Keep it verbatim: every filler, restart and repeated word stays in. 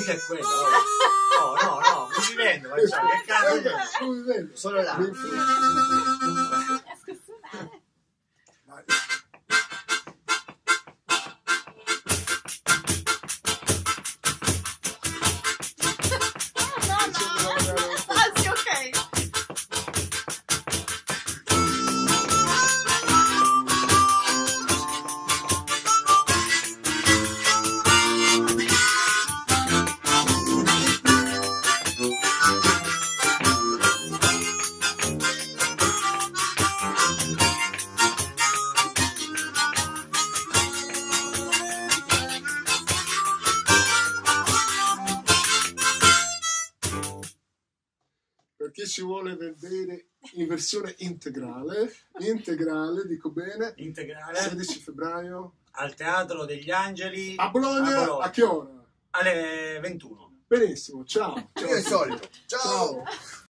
mica è quello. Oh. No, no, no, mi ci vendo, facciamo, che cazzo è? Non mi vendo. Solo là. Mi- Riesco a suonare. Vai. No, no. Ah, sì, ok. Per chi ci vuole vedere in versione integrale, integrale, dico bene, Integrale sedici febbraio al Teatro degli Angeli a Bologna, a Bologna. a che ora? Alle ventuno. Benissimo, ciao. Ciao. Io il solito. Ciao.